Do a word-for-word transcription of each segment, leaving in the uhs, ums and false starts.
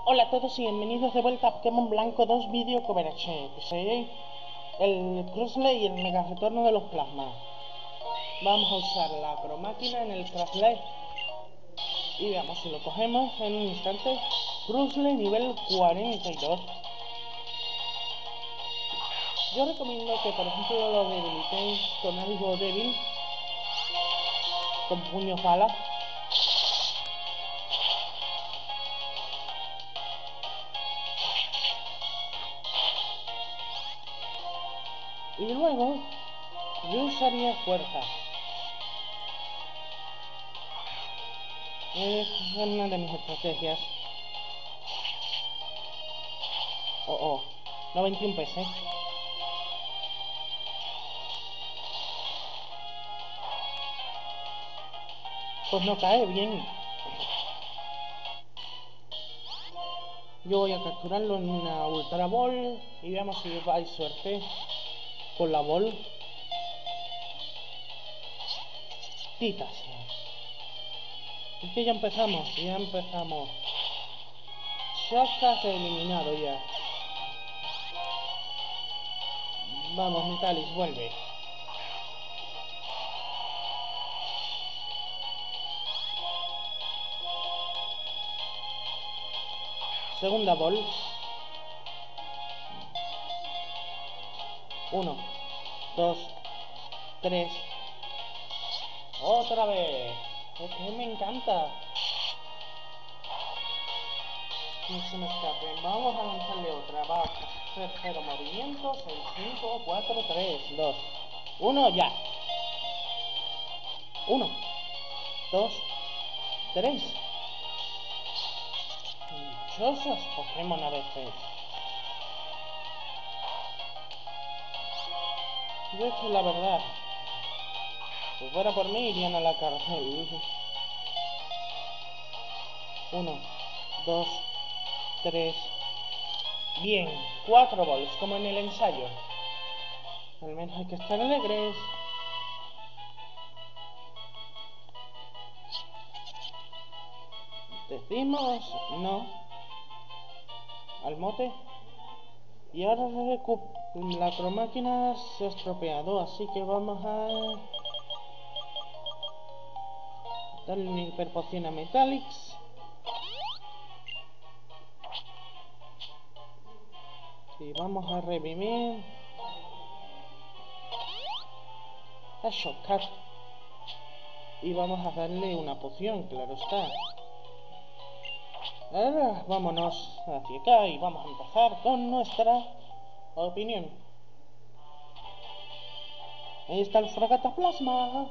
Hola a todos y bienvenidos de vuelta a Pokémon Blanco dos Video Coverage. Soy el Crustle y el mega retorno de los plasmas. Vamos a usar la acromáquina en el Crustle y veamos si lo cogemos en un instante. Crustle nivel cuarenta y dos. Yo recomiendo que por ejemplo lo debilitéis con algo débil, con puños balas. Y luego yo usaría fuerza. Es una de mis estrategias. Oh, oh, noventa y uno P S. Pues no cae bien. Yo voy a capturarlo en una Ultra Ball y veamos si hay suerte con la Ball. Tita sea. Es que ya empezamos, ya empezamos. Shotcast eliminado ya. Vamos, Metalis, vuelve. Segunda Ball. Uno, dos, tres. Otra vez. Es que me encanta. No se me escape. Vamos a lanzarle otra. Va. Tercero movimiento. seis, cinco, cuatro, tres, dos, uno, ya. uno, dos, tres. Dichosos Pokémon a veces. Yo es que la verdad, si fuera por mí irían a la cárcel. Uno, dos, tres. Bien, cuatro bols, como en el ensayo. Al menos hay que estar alegres. Decimos no al mote. Y ahora la acromáquina se ha estropeado, así que vamos a darle una hiperpoción a Metalix. Y vamos a revivir a Shotcast. Y vamos a darle una poción, claro está. Ahora vámonos hacia acá y vamos a empezar con nuestra opinión. Ahí está el Fragataplasma.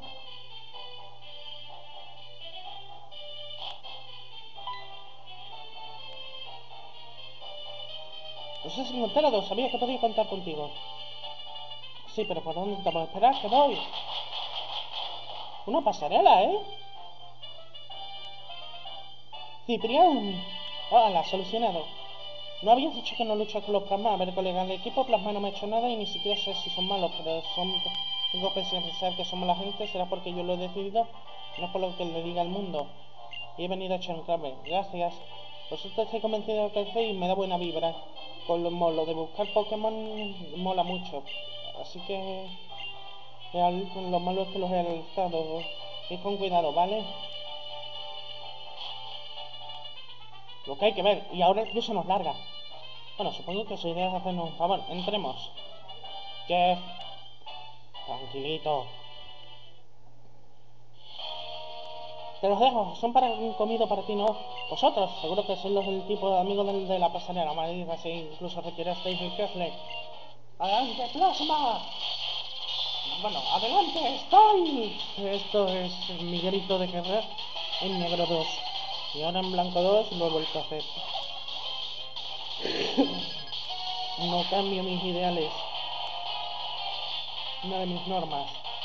No sé si me he enterado, sabía que podía contar contigo. Sí, pero ¿por dónde te voy a esperar? Que voy. Una pasarela, ¿eh? Ciprián. Ah, la ha solucionado. No habías dicho que no luchas con los plasmas. A ver, colega, el equipo plasma no me ha hecho nada y ni siquiera sé si son malos, pero son... tengo que pensar que somos la gente, será porque yo lo he decidido, no por lo que le diga al mundo. Y he venido a echar un cable. Gracias. Vosotros estoy convencido de que hacéis y me da buena vibra. Con lo, lo de buscar Pokémon mola mucho. Así que... lo malo es que los he alertado. Y con cuidado, ¿vale? Lo que hay que ver. Y ahora el tío se nos larga. Bueno, supongo que su idea es hacernos un favor. Entremos. Jeff. Tranquilito. Te los dejo. Son para un comido para ti, ¿no? Vosotros, seguro que sois los del tipo de amigos del, de la pasarela. Madre, así incluso retirasteis el Crustle. ¡Adelante, plasma! Bueno, ¡adelante, estoy! Esto es mi grito de guerra en negro dos. Y ahora en blanco dos lo he vuelto a hacer. No cambio mis ideales. Una de mis normas.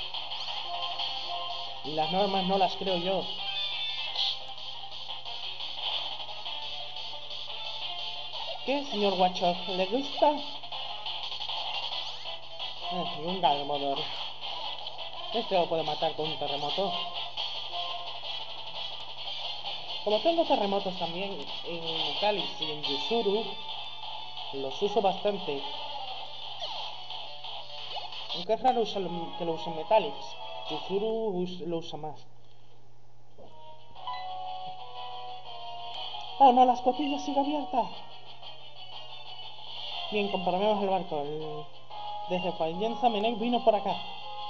Y las normas no las creo yo. ¿Qué, señor Watchog? ¿Le gusta? Ah, y un Galmodor. Este lo puede matar con un terremoto. Como tengo terremotos también en Calyx y en Yuzuru, los uso bastante. Aunque es raro usarlo, que lo use en Metallics. Yuzuru lo usa más. Oh no, la escotilla sigue abierta. Bien, comparamos el barco. El... Desde Fallon Zamenhof vino por acá.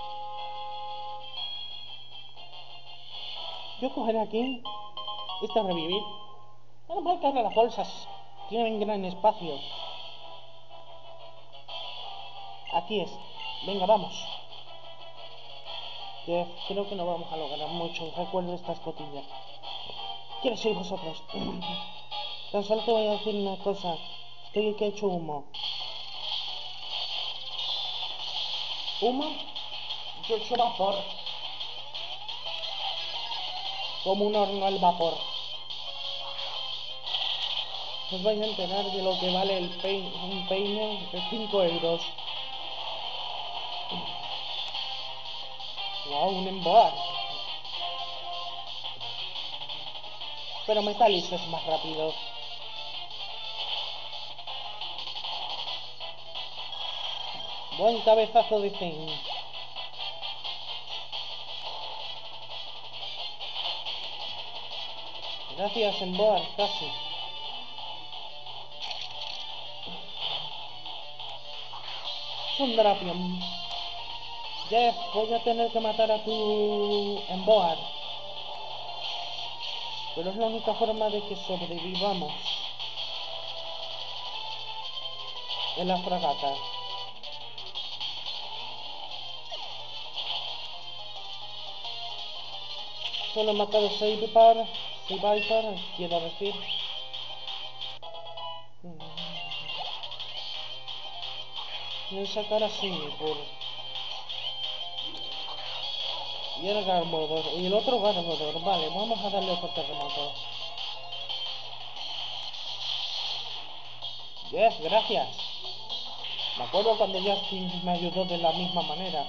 Yo cogeré aquí. Este revivir. Menos mal que ahora las bolsas tienen gran espacio. Aquí es. Venga, vamos. Jeff, creo que no vamos a lograr mucho. Recuerdo esta escotilla. ¿Quiénes sois vosotros? Tan solo te voy a decir una cosa. Estoy aquí hecho humo. ¿Humo? Yo he hecho vapor. Como un horno al vapor. Os vais a enterar de lo que vale el peine, un peine de cinco euros. Wow, un emboar. Pero Metallics es más rápido. Buen cabezazo de Zen. Gracias, Emboar, casi. Sundrapion. Jeff, voy a tener que matar a tu Emboar. Pero es la única forma de que sobrevivamos. En la fragata. Solo he matado a seis Viper, seis Viper, quiero decir. Voy a sacar a Singapur. Y el Garbodor, y el otro Garbodor, vale, vamos a darle otro terremoto. Yes, gracias. Me acuerdo cuando Justin me ayudó de la misma manera.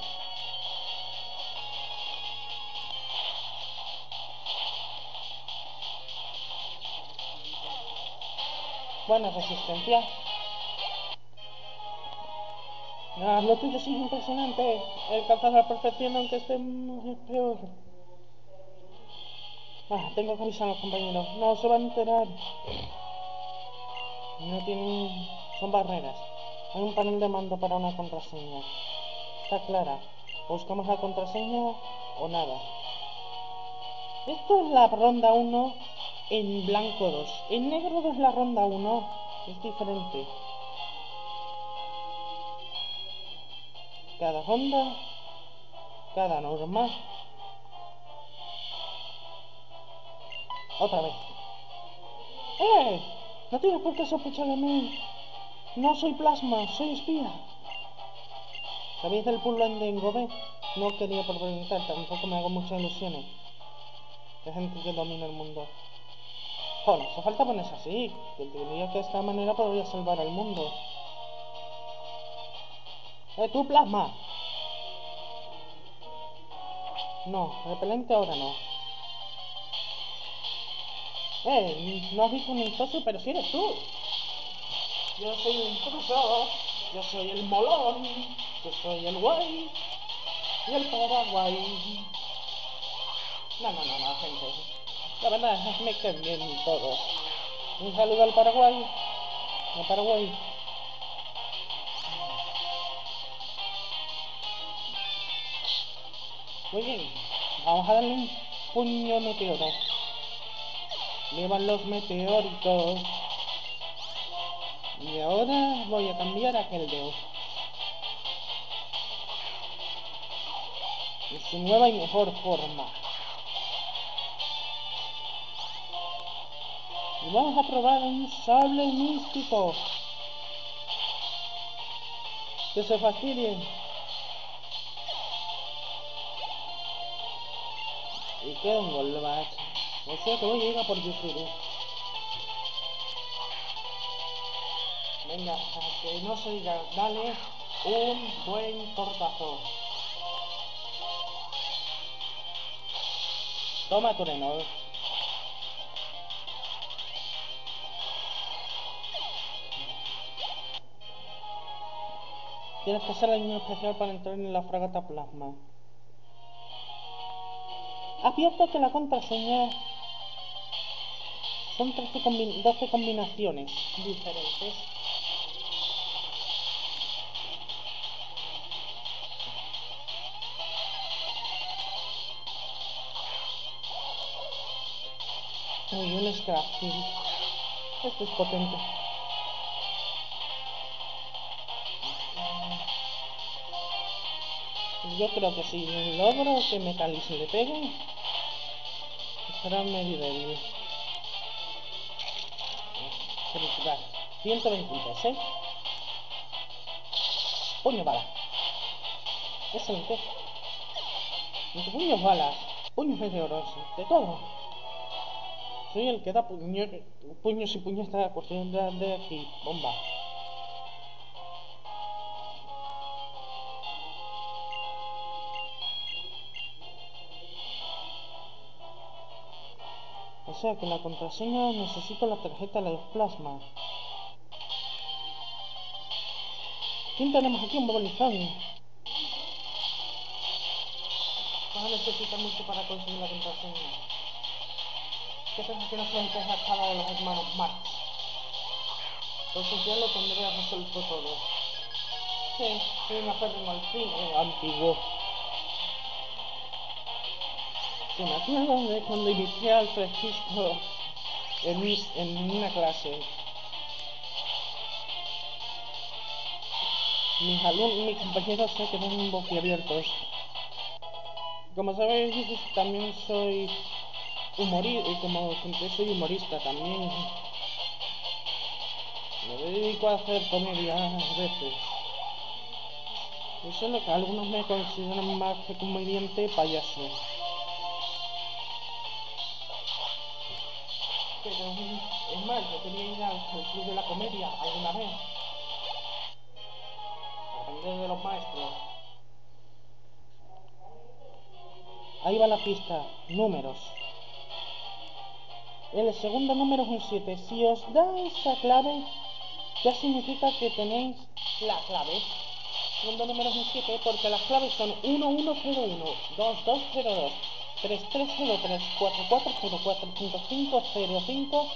Buena resistencia. Ah, lo tuyo sí es impresionante. El calzar a la perfección, aunque esté peor. Ah, tengo que avisar a los compañeros. No, se van a enterar. No tienen... Son barreras. Hay un panel de mando para una contraseña. Está clara. Buscamos la contraseña o nada. Esto es la ronda uno en blanco dos. En negro dos es la ronda uno. Es diferente. Cada ronda, cada norma. Otra vez. ¡Eh! No tienes por qué sospechar de mí. No soy plasma, soy espía. ¿Sabéis del puzzle de Engobe? No quería preguntar, tampoco me hago muchas ilusiones. Hay gente que domina el mundo. Oh, no hace falta ponerse así. Que diría que de esta manera podría salvar al mundo. ¡Eh, tú, plasma! No, repelente ahora no. Eh, no has visto un intruso, pero si eres tú. Yo soy un intruso. Yo soy el molón. Yo soy el guay. Y el Paraguay. No, no, no, no, gente. La verdad es que me caen bien todos. Un saludo al Paraguay. Al Paraguay. Muy bien. Vamos a darle un puño meteoro. Llevan los meteoritos. Y ahora voy a cambiar a Keldeo. En su nueva y mejor forma. Y vamos a probar un sable místico. Que se fastidien. Y queda un Golbat. O sea que voy a ir a por Yuzuru. Venga, que no se diga, dale un buen tortazo. Toma, Turenol. Tienes que hacer el niño especial para entrar en la fragata plasma. Advierto que la contraseña son trece combi doce combinaciones diferentes. Muy bien, Scrafting. Esto es potente. Yo creo que si logro que Metalis le pegue, será medio débil. ciento veintitrés, ¿eh? Puño bala. Excelente. Entre puños balas, puños meteoros, de todo. Soy el que da puño, puños y puños de la cuestión de, de aquí. Bomba. O sea que la contraseña necesito la tarjeta de los plasma. ¿Quién tenemos aquí? Un Bobolizón. Vas a necesitar mucho para conseguir la contraseña. ¿Qué piensas que no se empieza a escala de los hermanos Marx? Entonces ya lo tendría resuelto todo. Sí, soy un aférrimo al fin eh, antiguo. Sí, me acuerdo de cuando inicié al fresquismo en, en una clase. Mis alumnos, mis compañeros se quedaron boquiabiertos. Como sabéis, también soy humorista, y como que soy humorista también. Me dedico a hacer comedia a veces. Eso es lo que algunos me consideran más que comediante, payaso. Pero es más, yo quería ir al club de la comedia alguna vez. Aprender de los maestros. Ahí va la pista. Números. El segundo número es un siete. Si os da esa clave, ya significa que tenéis la clave. El segundo número es un siete porque las claves son uno uno cero uno, dos dos cero dos, tres tres cero tres, cuatro cuatro cero cuatro, cinco cinco cero cinco,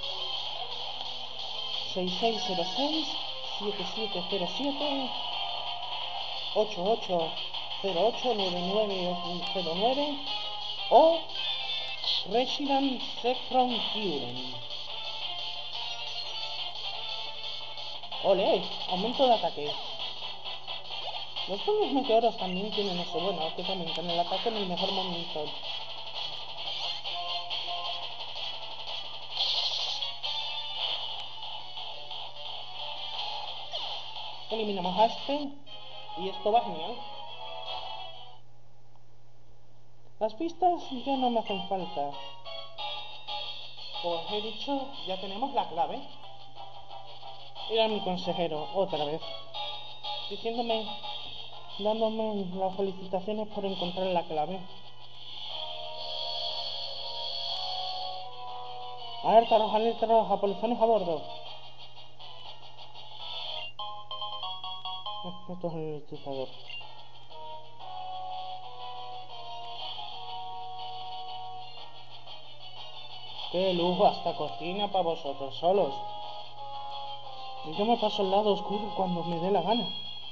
seis seis cero seis, siete siete cero siete, ocho ocho cero ocho, nueve nueve cero nueve o Resident Secron Curen. Ole, aumento de ataque. Los puños meteoros también tienen eso bueno, que aumentan el ataque en el mejor momento. Eliminamos a este y esto va genial. Las pistas ya no me hacen falta. Como os he dicho, ya tenemos la clave. Era mi consejero, otra vez, diciéndome, dándome las felicitaciones por encontrar la clave. Alerta roja, alerta roja, polizones a bordo. Esto es el electrizador. Qué lujo, hasta cocina para vosotros solos. Y yo me paso al lado oscuro cuando me dé la gana.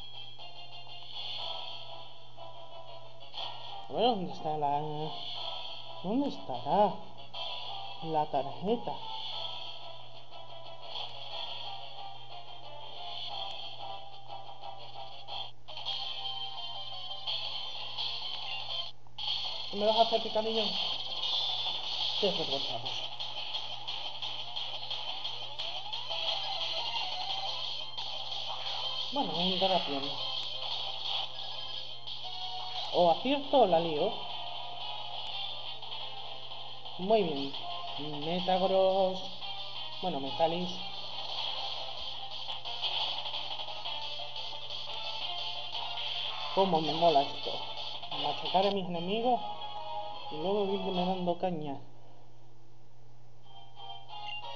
A ver, ¿dónde está la... ¿Dónde estará la tarjeta? ¿Me vas a hacer picadillo? Desvergonzados. Bueno, un Garapión. O acierto o la lío. Muy bien. Metagross. Bueno, Metalis. Cómo me mola esto. Machacar a mis enemigos y luego irme dando caña.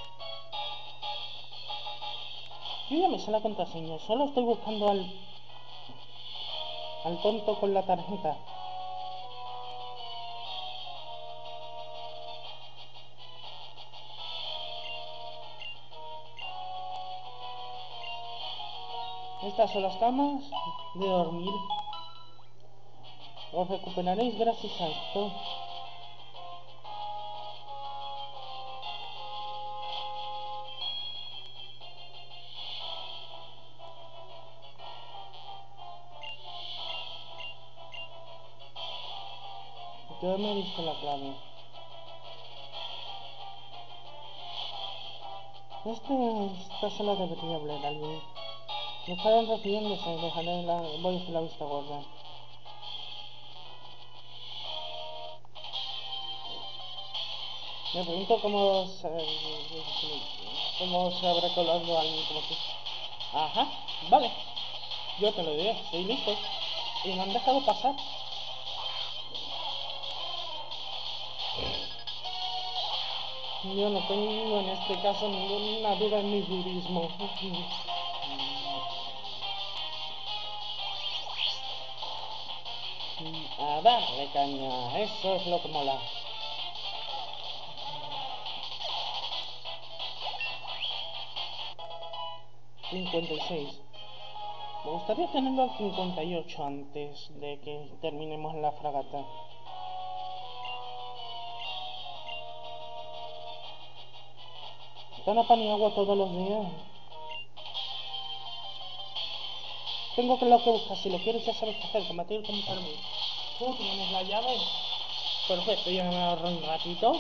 Yo ya me sé la contraseña. Solo estoy buscando al al tonto con la tarjeta. Estas son las camas de dormir. Os recuperaréis gracias a esto. Yo me he visto la clave. Este, esta sala debería hablar alguien. Me estaban refiriéndose, dejaré la, voy a hacer la vista gorda. Me pregunto cómo se, cómo se habrá colado alguien como tú. Ajá, vale. Yo te lo diré, estoy listo. Y me han dejado pasar. Yo no tengo en este caso ninguna duda en mi budismo. A darle caña, eso es lo que mola. cincuenta y seis. Me gustaría tenerlo al cincuenta y ocho antes de que terminemos la fragata. ¿Están a pan y agua todos los días? Tengo que lo que buscar. Si lo quieres ya sabes qué hacer. Combatir con Carmen. Tú tienes la llave. Perfecto, ya me ahorro un ratito.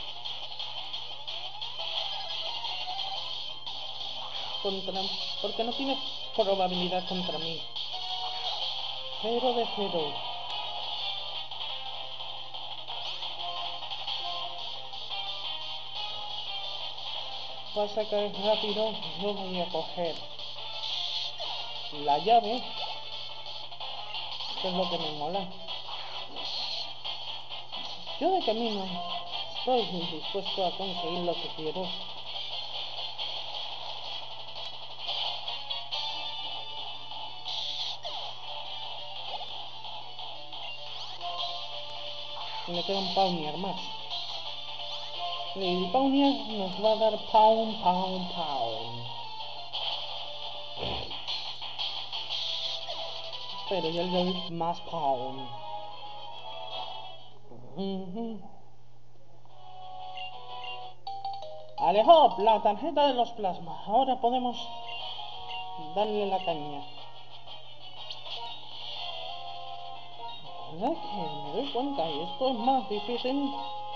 Contra... Porque no tienes probabilidad contra mí. Cero de cero. Pasa que es rápido. Yo voy a coger la llave, que es lo que me mola. Yo de camino estoy dispuesto a conseguir lo que quiero. Y me queda un Pawnier más. Y Pawnier nos va a dar pound, pound, pound. Pero ya le doy más pound. Uh-huh. Alejo, la tarjeta de los plasmas. Ahora podemos darle la caña. ¿Verdad que me doy cuenta? Y esto es más difícil.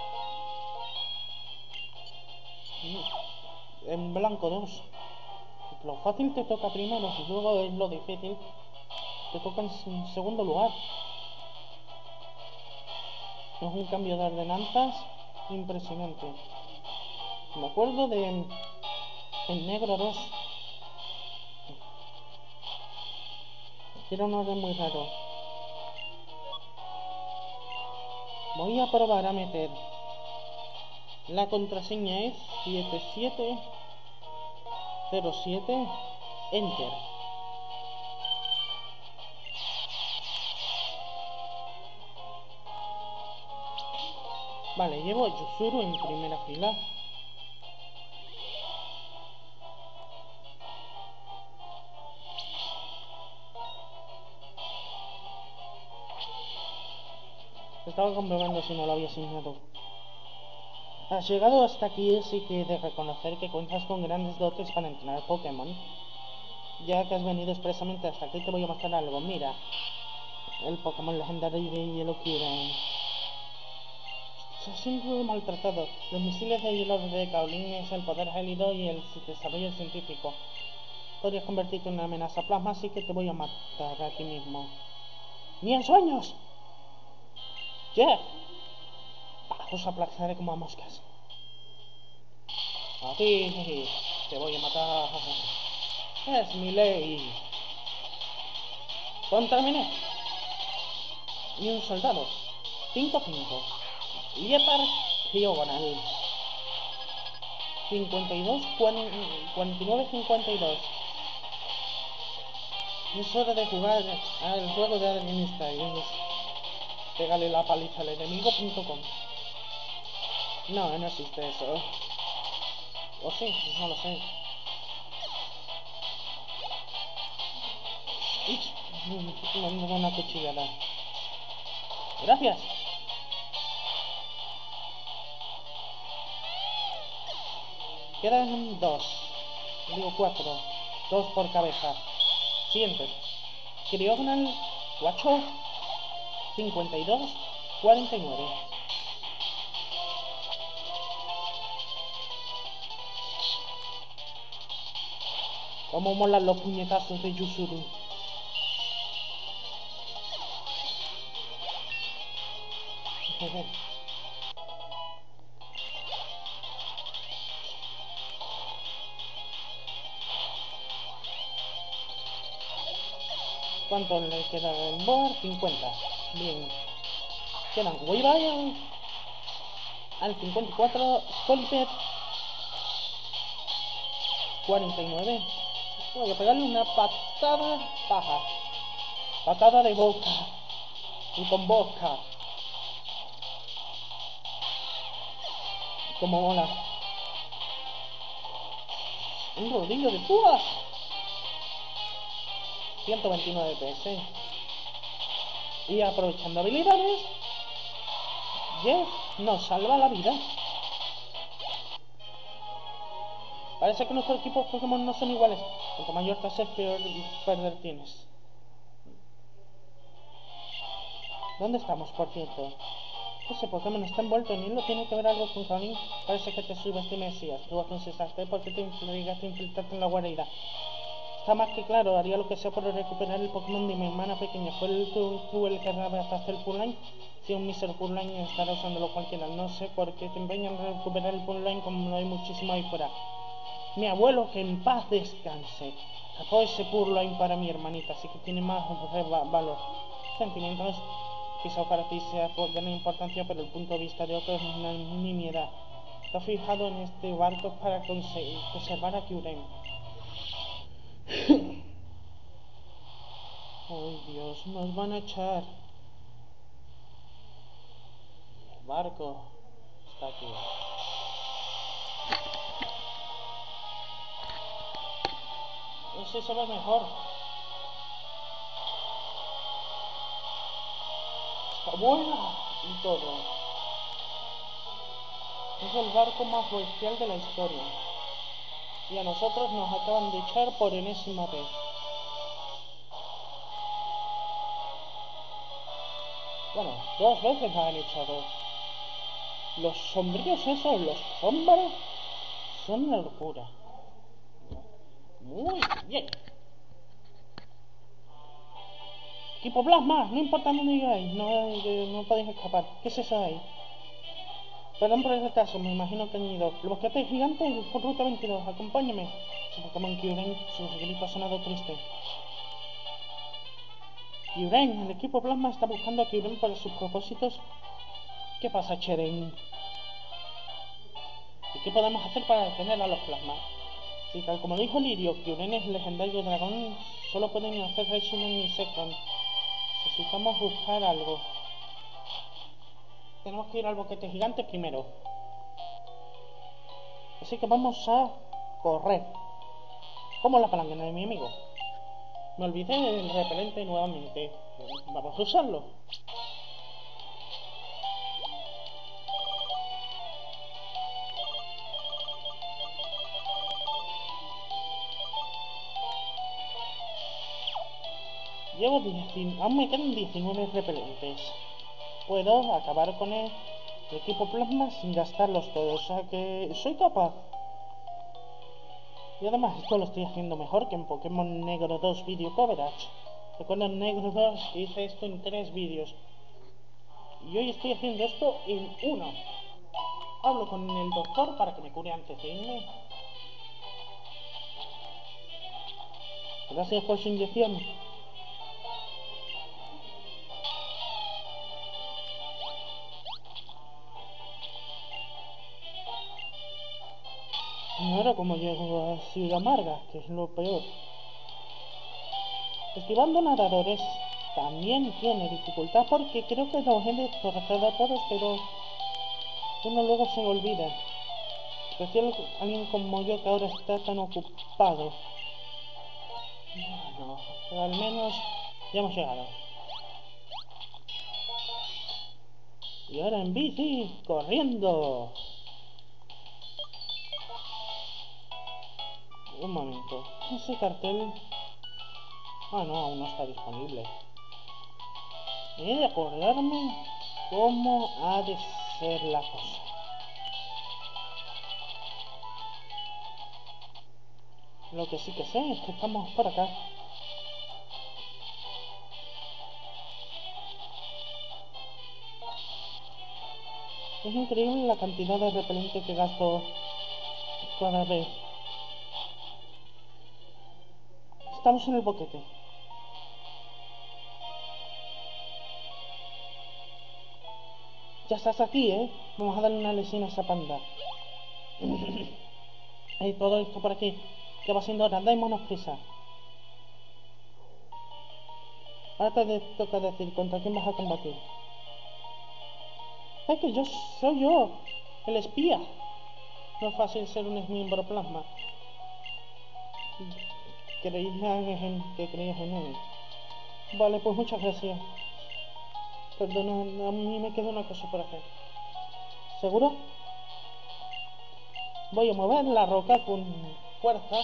En blanco dos. Lo fácil te toca primero y luego es lo difícil. Te toca en segundo lugar. Es un cambio de ordenanzas impresionante. Me acuerdo de en negro dos. Era un orden muy raro. Voy a probar a meter. La contraseña es siete siete cero siete Enter. Vale, llevo a Yuzuru en primera fila. Estaba comprobando si no lo había asignado. Has llegado hasta aquí, así que he de reconocer que cuentas con grandes dotes para entrenar Pokémon. Ya que has venido expresamente hasta aquí, te voy a mostrar algo. Mira, el Pokémon legendario de hielo Kyurem. Se ha sido maltratado. Los misiles de hielo de Kaolin es el poder gélido y el desarrollo científico. Podrías convertirte en una amenaza plasma, así que te voy a matar aquí mismo. ¡Ni en sueños! ¡Jeff! Os aplastaré como a moscas. A ti te voy a matar. Es mi ley. Contaminé. Y un soldado. cinco cinco. Liepar Diagonal. cincuenta y dos, cuarenta y nueve, cincuenta y dos. Es hora de jugar al juego de Adrian Styles. Pégale la paliza al enemigo punto com. No, no existe eso. O sí, no lo sé. Ich, me han dado una cuchillada. Gracias. Quedan dos. Digo cuatro. Dos por cabeza. Siguiente. Criogonal ocho cincuenta y dos cuarenta y nueve. Cómo molan los puñetazos de Yuzuru. ¿Cuánto le queda el board? cincuenta. Bien. Quedan Weavile al cincuenta y cuatro, Scolipet cuarenta y nueve. Voy a pegarle una patada baja. Patada de boca. Y con boca. Como mola. Un rodillo de púas. ciento veintinueve P S. Y aprovechando habilidades, Jeff nos salva la vida. Parece que nuestros equipos Pokémon no son iguales. Cuanto mayor te haces, peor perder tienes. ¿Dónde estamos, por cierto? Ese Pokémon está envuelto en hilo, tiene que ver algo con Colin. Parece que te subestimes, Mesías. Tú aconsejaste porque te obligaste a infiltrarte en la guarida. Está más que claro, haría lo que sea por recuperar el Pokémon de mi hermana pequeña. ¿Fue el, tú, tú el que arrastraste el Purrloin? Si un mísero Purrloin estará usándolo cualquiera. No sé por qué te empeñan en recuperar el Purrloin como no hay muchísimo ahí fuera. Mi abuelo, que en paz descanse, sacó ese Purrloin para mi hermanita, así que tiene más valor. Sentimientos, quizá para ti sea de gran importancia, pero el punto de vista de otros es una nimiedad. Está fijado en este barco para conseguir conservar a Kyurem. ¡Ay, Dios! Nos van a echar. El barco está aquí. Ese se ve mejor. Está buena y todo. Es el barco más bestial de la historia. Y a nosotros nos acaban de echar por enésima vez. Bueno, dos veces me han echado. Los sombríos esos, los sombras, son una locura. Muy bien. Equipo Plasma, no importa dónde digáis, no, no podéis escapar. ¿Qué es eso ahí? Perdón por el retraso, me imagino que han ido. El bosquete gigante por ruta veintidós, acompáñame. Su Pokémon Kyurem, su grito ha sonado triste. Kyurem, el equipo Plasma está buscando a Kyurem para sus propósitos. ¿Qué pasa, Cheren? ¿Y qué podemos hacer para detener a los Plasmas? Si tal como dijo Lirio, Kyurem es legendario dragón, solo pueden hacer Reshiram y Zekrom. Necesitamos buscar algo. Tenemos que ir al boquete gigante primero. Así que vamos a correr. Como la palanca de mi amigo. Me olvidé del repelente nuevamente. Vamos a usarlo. Llevo diecinueve, aún me quedan diecinueve repelentes. Puedo acabar con el equipo Plasma sin gastarlos todos, o sea que soy capaz. Y además esto lo estoy haciendo mejor que en Pokémon Negro dos Video Coverage. Recuerdo en Negro dos que hice esto en tres vídeos. Y hoy estoy haciendo esto en uno. Hablo con el doctor para que me cure antes de irme. Gracias por su inyección. Y ahora como llego a Ciudad Amarga, que es lo peor. Esquivando nadadores también tiene dificultad porque creo que los he de torcer a todos, pero uno luego se olvida. Especial alguien como yo que ahora está tan ocupado. Bueno, pero al menos ya hemos llegado. Y ahora en bici, corriendo. Un momento, ese cartel... Ah, no, aún no está disponible. He de acordarme cómo ha de ser la cosa. Lo que sí que sé es que estamos por acá. Es increíble la cantidad de repelente que gasto cada vez. Estamos en el boquete. Ya estás aquí, ¿eh? Vamos a darle una lesión a esa panda. Y todo esto por aquí. Que va siendo hora. Démonos prisa. Ahora te toca decir contra quién vas a combatir. Es que yo soy yo, el espía. No es fácil ser un miembro plasma. Creías en que creías en él. Vale, pues muchas gracias. Perdona, a mí me queda una cosa por hacer. ¿Seguro? Voy a mover la roca con fuerza.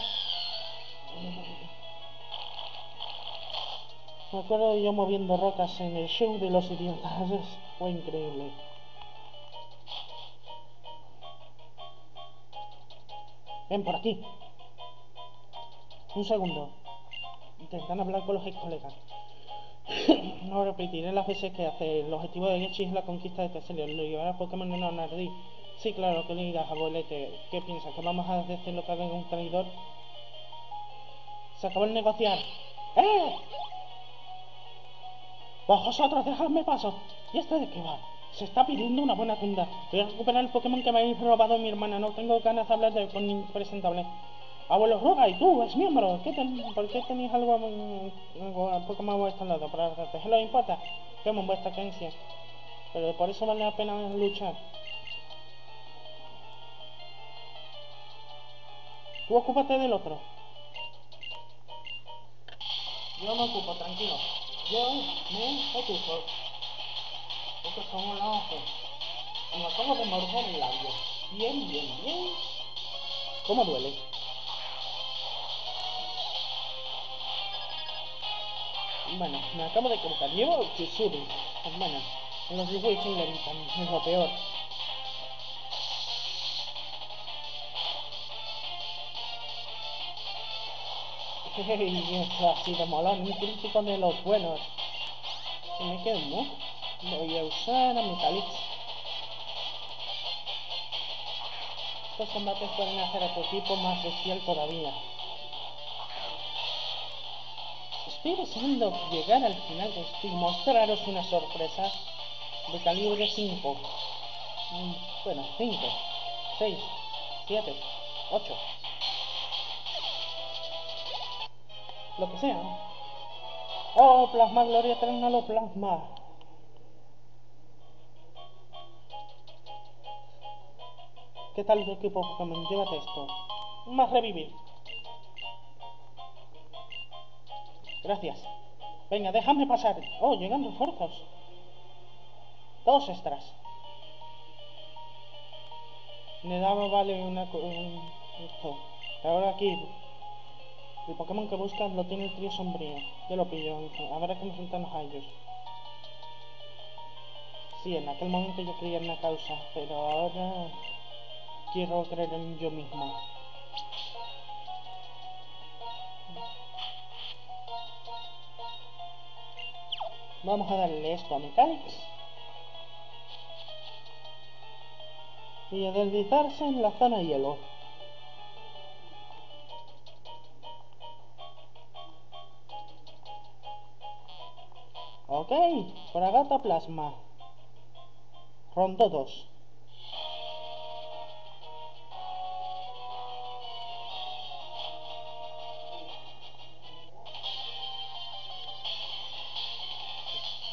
Me acuerdo de yo moviendo rocas en el show de los idiotas. Fue increíble. Ven por aquí. Un segundo. Intentan hablar con los ex colegas. No repetiré las veces que hace. El objetivo de Gechi es la conquista de Teselia. Lo llevará a Pokémon en Nardí. Sí, claro, que le digas, abuelete. ¿Qué piensas? ¿Que vamos a decir lo que haga un traidor? Se acabó el negociar. ¡Eh! Vosotros dejadme paso. ¿Y esto de qué va? Se está pidiendo una buena tunda. Voy a recuperar el Pokémon que me habéis robado mi hermana. No tengo ganas de hablar de, con mi impresentable. Abuelo Ruga, y tú, es miembro. ¿Qué ten, ¿Por qué tenéis algo, algo Pokémon a vuestro lado? ¿Para protegerlo importa? Quemo vuestra creencia. Pero por eso vale la pena luchar. Tú ocúpate del otro. Yo me ocupo, tranquilo. Yo me ocupo. Esto es como la hoja. Me acabo de morder el labio. Bien, bien, bien. ¿Cómo duele? Bueno, me acabo de equivocar. Llevo Chizuri. Bueno, en los dibujos sin leritan. Es lo peor. Hey, esto ha sido molón. Un crítico de los buenos. Si me quedo, ¿no? Voy a usar a mi Calix. Estos combates pueden hacer a tu equipo más bestial todavía. Estoy deseando llegar al final de esto y mostraros una sorpresa de calibre cinco. Bueno, cinco, seis, siete, ocho. Lo que sea. Oh, plasma, gloria eterna, lo plasma. ¿Qué tal tu equipo Pokémon? Llévate esto. Más revivir. Gracias. Venga, déjame pasar. Oh, llegan refuerzos. Dos extras. Me daba vale una... Un, esto. Ahora aquí. El Pokémon que buscas lo tiene el trío sombrío. Yo lo pillo. Habrá que enfrentarnos a ellos. Sí, en aquel momento yo creía en la causa, pero ahora quiero creer en yo mismo. Vamos a darle esto a mi Calix. Y a deslizarse en la zona hielo. Ok, Fragata Plasma. Rondo dos.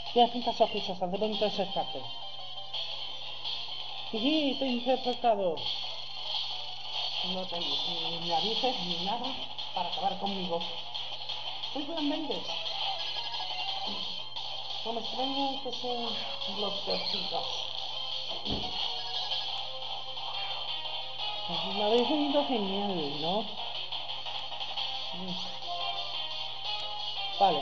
Tienes pinta sospechosa, debo interceptarte. Sí, te he interceptado. No te ni, ni avises ni nada para acabar conmigo. Soy Glenn Mendes. No me extraña que sean los percitos. Me habéis oído genial, ¿no? Vale.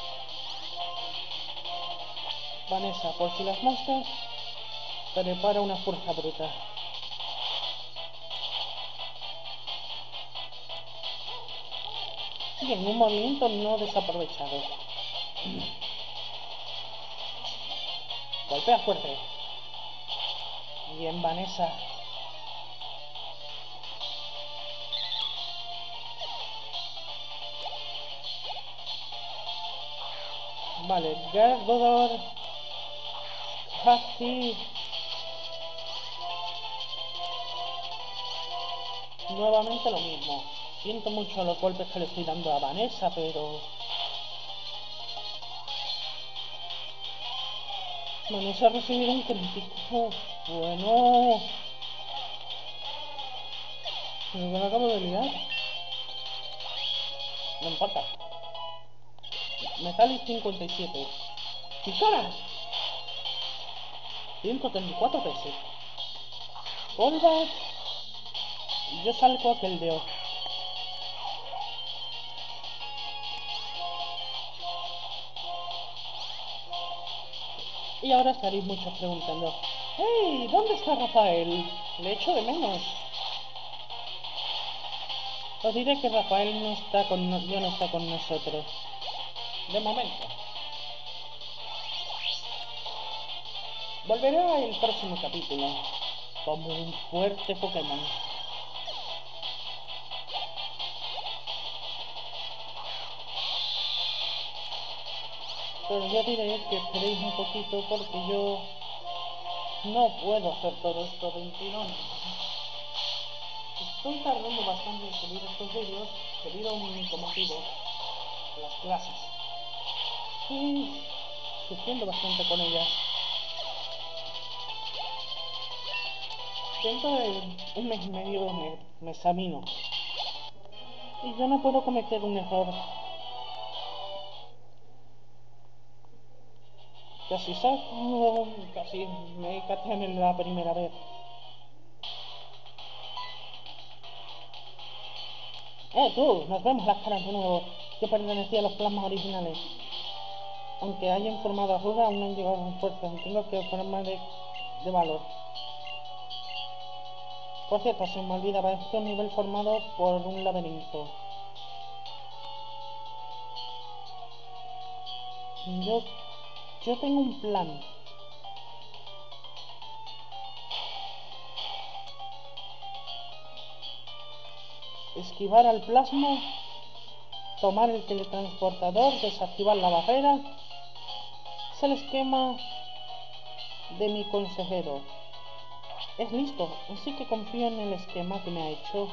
Vanessa, por si las moscas, prepara una fuerza bruta. Bien, un movimiento no desaprovechado. Golpea fuerte. Bien, Vanessa. Vale, Gargodor. Happy. Nuevamente lo mismo. Siento mucho los golpes que le estoy dando a Vanessa, pero... Vanessa ha recibido un crítico. Bueno... Pero que lo acabo de liar. No importa. Metallic cincuenta y siete. ¡Picara! ciento treinta y cuatro pesos. Polva. Yo salgo aquel de hoy. Y ahora estaréis muchos preguntando: ¡Hey! ¿Dónde está Rafael? Le echo de menos. Os diré que Rafael no está con no, ya no está con nosotros. De momento. Volverá el próximo capítulo como un fuerte Pokémon. Pero ya diré que esperéis un poquito porque yo no puedo hacer todo esto de un tirón. Estoy tardando bastante en subir estos vídeos debido a un único motivo: las clases. Estoy sufriendo bastante con ellas. Dentro de un mes y medio me, me examino. Y yo no puedo cometer un error. Casi saco, casi me catean en la primera vez. Eh, tú, nos vemos las caras de nuevo. Yo pertenecía a los plasmas originales. Aunque hayan formado a Ruda, aún no han llegado con fuerza. Tengo que ponerme de, de valor. Por cierto, se me olvidaba, este es un nivel formado por un laberinto. Yo, yo tengo un plan. Esquivar al plasma, tomar el teletransportador, desactivar la barrera. Es el esquema de mi consejero. Es listo, así que confío en el esquema que me ha hecho.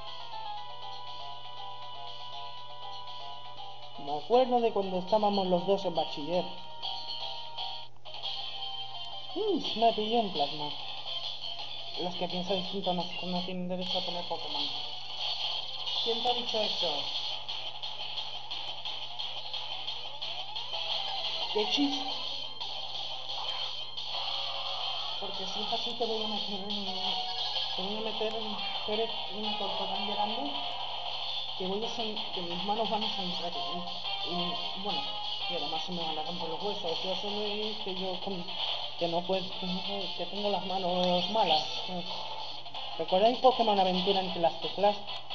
Me acuerdo de cuando estábamos los dos en bachiller. Mm, me pilló en plasma. Los que piensan distinto no, no tienen derecho a tener Pokémon. ¿Quién te ha dicho eso? ¿Qué chis? Porque si es así te voy a meter en... Te voy a meter en... Eres una torta tan grande que voy a sen... que mis manos van a sangrar. Y, y bueno, y además se me van a romper los huesos. Yo solo es que yo con... que no puedo... que tengo las manos malas. ¿Recordáis Pokémon Aventura entre las teclas?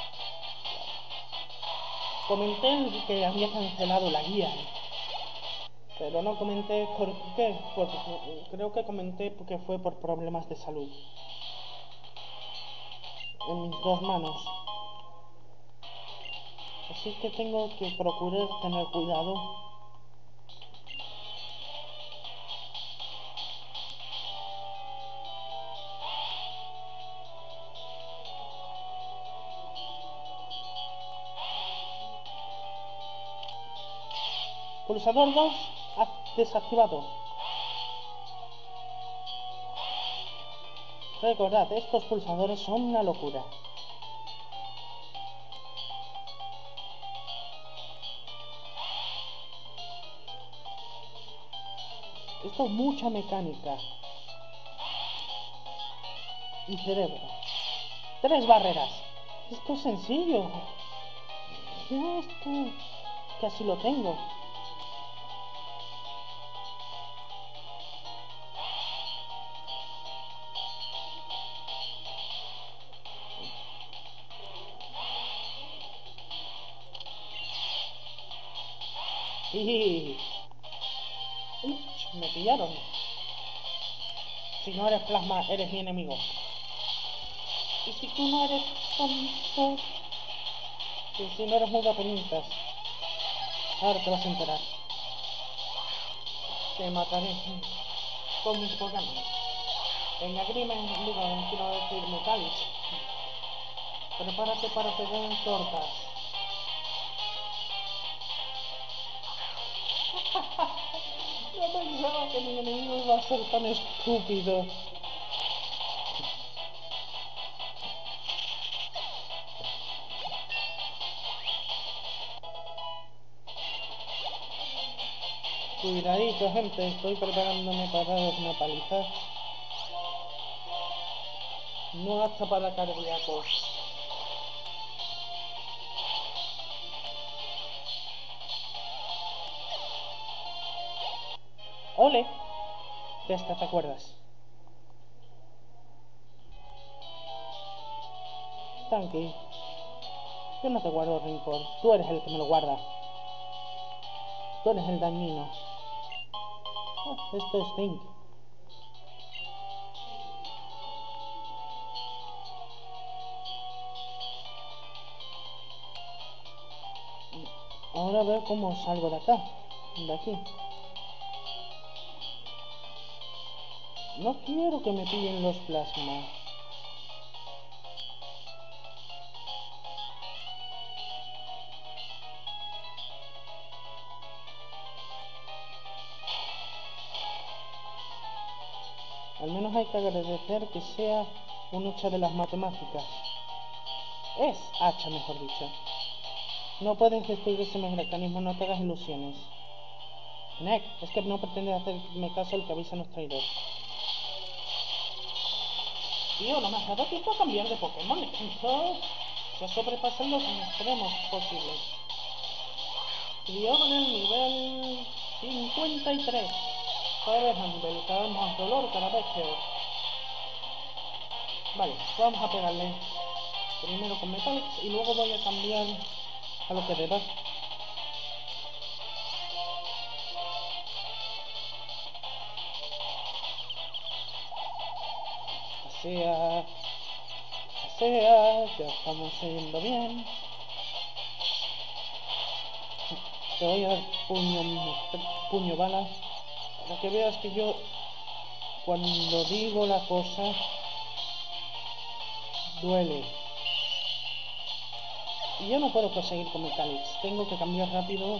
Comenté que había cancelado la guía, pero no comenté por qué, porque creo que comenté porque fue por problemas de salud en mis dos manos. Así que tengo que procurar tener cuidado. Pulsador dos. desactivado. Recordad, estos pulsadores son una locura. Esto es mucha mecánica. Y cerebro. Tres barreras. Esto es sencillo. Ya esto casi lo tengo. Y... Uch, me pillaron. Si no eres plasma, eres mi enemigo. Y si tú no eres tonto, y si no eres muy penitas, ahora te vas a enterar. Te mataré con mis Pokémon. Venga, crimen, digo, quiero decir Metalis. Prepárate para pegar tortas. No pensaba que mi enemigo iba a ser tan estúpido. Cuidadito, gente, estoy preparándome para daros una paliza. No hasta para cardíacos. ¡Ole! De esta te acuerdas. Tranqui. Yo no te guardo rencor. Tú eres el que me lo guarda. Tú eres el dañino. Ah, esto es Think. Ahora a ver cómo salgo de acá. De aquí. No quiero que me pillen los plasmas. Al menos hay que agradecer que sea un hacha de las matemáticas. Es hacha, mejor dicho. No puedes destruir ese mecanismo, no te hagas ilusiones. Nek, es que no pretende hacerme caso el que avisa a los traidores. Tío, no me has dado tiempo a cambiar de Pokémon. Estos se sobrepasan los extremos posibles. Tío, con el nivel cincuenta y tres. Sabes, Handel, cada vez más dolor, cada vez peor. Vale, vamos a pegarle primero con Metallics y luego voy a cambiar a lo que deba. Sea, sea, ya estamos yendo bien. Te voy a dar puño, puño bala. Para que veas que yo, cuando digo la cosa, duele. Y yo no puedo proseguir con Metallics. Tengo que cambiar rápido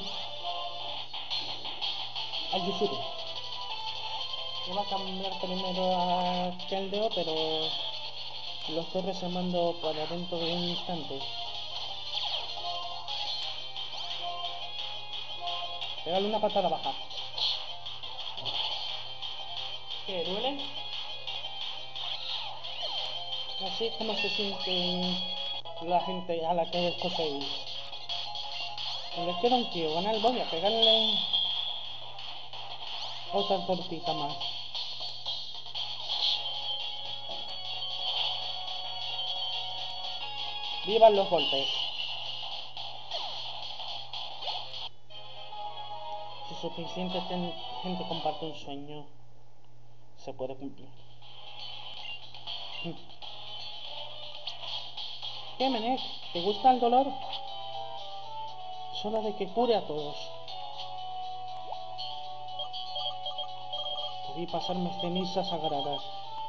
a Yuzuru. Iba a cambiar primero a Keldeo, pero lo estoy reservando para dentro de un instante. Pégale una patada baja. ¿Qué duele? Así es como se siente la gente a la que poseéis. Le queda un tío, ganar, voy a pegarle otra tortita más. ¡Vivan los golpes! Si suficiente gente comparte un sueño, se puede cumplir. ¿Qué, Menek? ¿Te gusta el dolor? Es hora de que cure a todos. Debí pasarme cenizas sagradas